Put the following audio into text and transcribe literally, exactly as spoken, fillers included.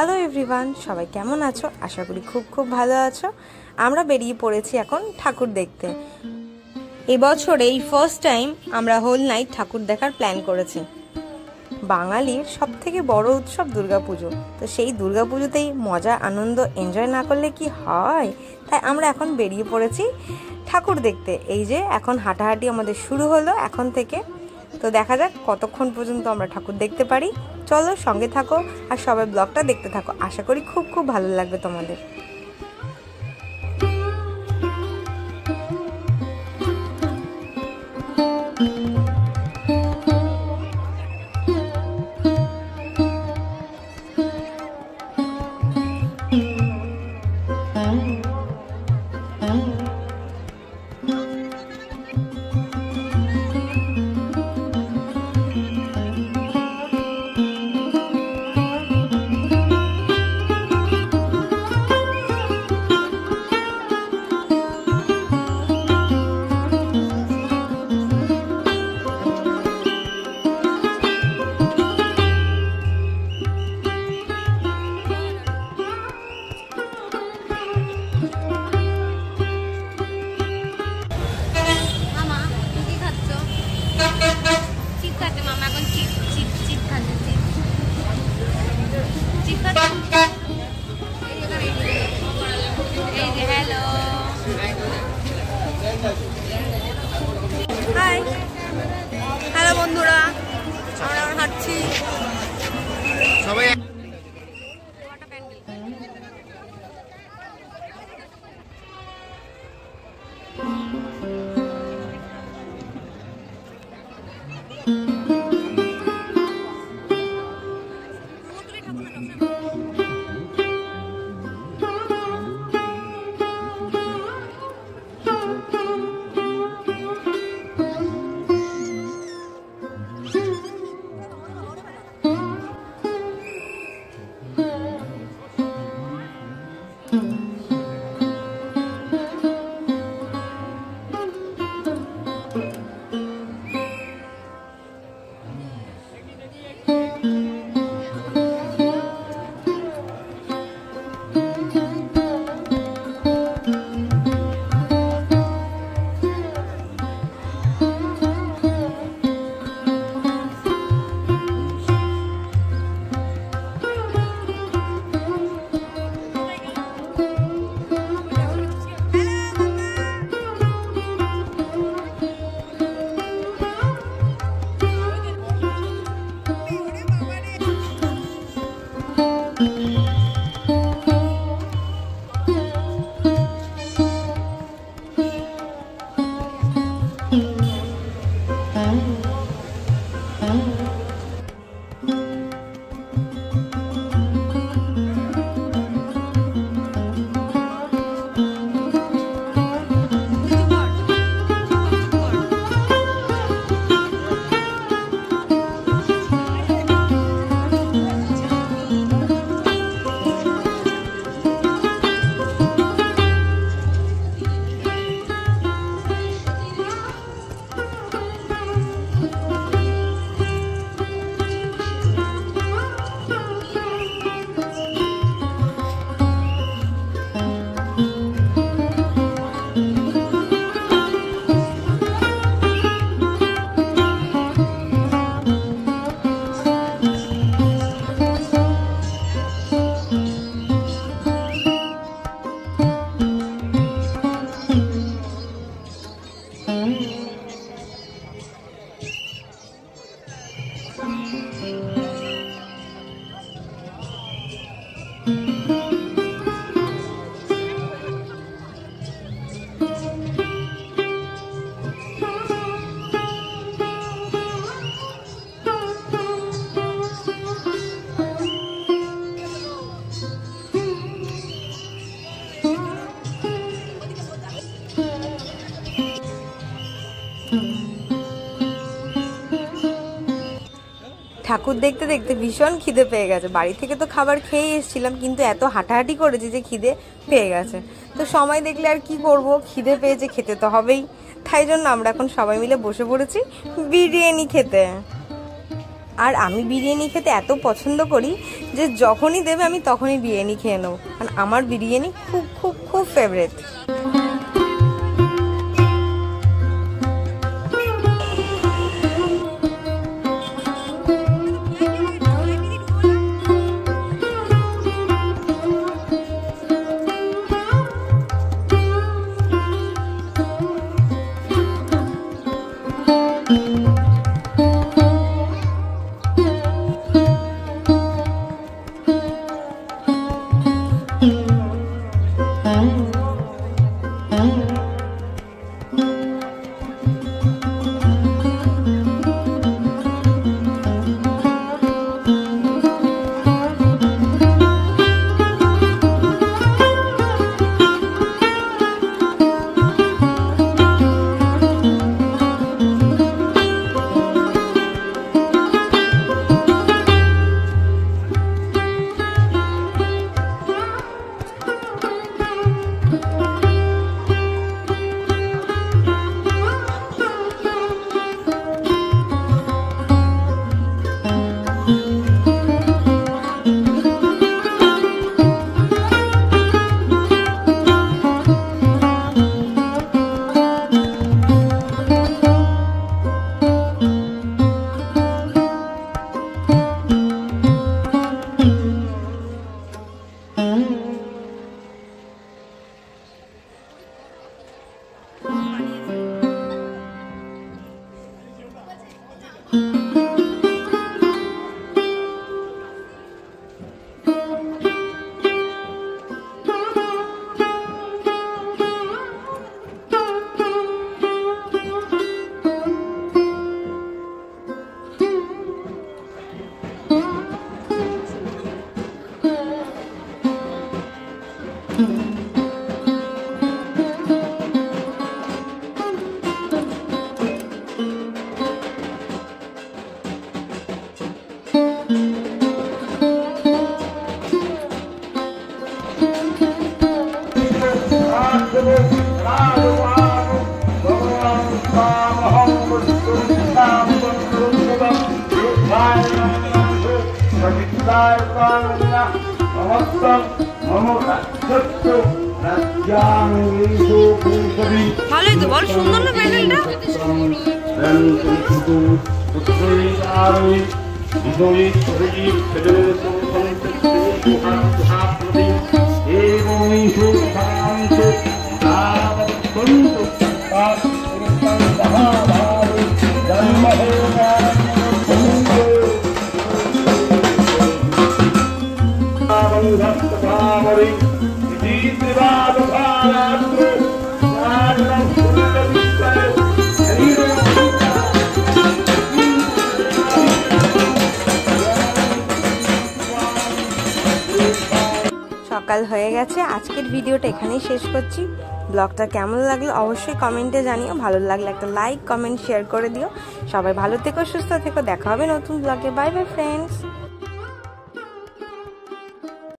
Hello everyone, সবাই কেমন আছো? আশা করি খুব খুব ভালো আছো। আমরা বেরিয়ে পড়েছি এখন ঠাকুর দেখতে। এবছর এই ফার্স্ট টাইম আমরা হোল নাইট ঠাকুর দেখার প্ল্যান করেছি। বাঙালির সব থেকে বড় উৎসব দুর্গাপুজো, তো সেই দুর্গাপুজোতেই মজা আনন্দ এনজয় না করলে কি হয়? তাই আমরা এখন বেরিয়ে পড়েছি ঠাকুর দেখতে। এই যে এখন হাঁটাহাঁটি আমাদের শুরু হলো এখন থেকে। তো দেখা যাক কতক্ষণ পর্যন্ত আমরা ঠাকুর দেখতে পারি। চলো সঙ্গে থাকো আর সবাই ব্লগটা দেখতে থাকো। আশা করি খুব খুব ভালো লাগবে তোমাদের। হাই হ্যালো বন্ধুরা, আমরা এখন হাঁটছি সবাই। ঠাকুর দেখতে দেখতে ভীষণ খিদে পেয়ে গেছে। বাড়ি থেকে তো খাবার খেয়ে এসেছিলাম, কিন্তু এত হাঁটাহাঁটি করেছি যে খিদে পেয়ে গেছে। তো সময় দেখলে আর কি করব, খিদে পেয়েছে, খেতে তো হবেই। তাই জন্য আমরা এখন সবাই মিলে বসে পড়েছি বিরিয়ানি খেতে। আর আমি বিরিয়ানি খেতে এত পছন্দ করি যে যখনই দেবে আমি তখনই বিরিয়ানি খেয়ে নেবো, কারণ আমার বিরিয়ানি খুব খুব খুব ফেভারিট। ভালোই তো বল, সুন্দর না প্যান্ডেলটা? সকাল হয়ে গেছে, আজকের ভিডিওটা এখানেই শেষ করছি। ব্লগটা কেমন লাগলো অবশ্যই কমেন্টে জানিও, ভালো লাগলে একটা লাইক কমেন্ট শেয়ার করে দিও। সবাই ভালো থেকো, সুস্থ থেকো, দেখা হবে নতুন ব্লগে। Bye bye friends.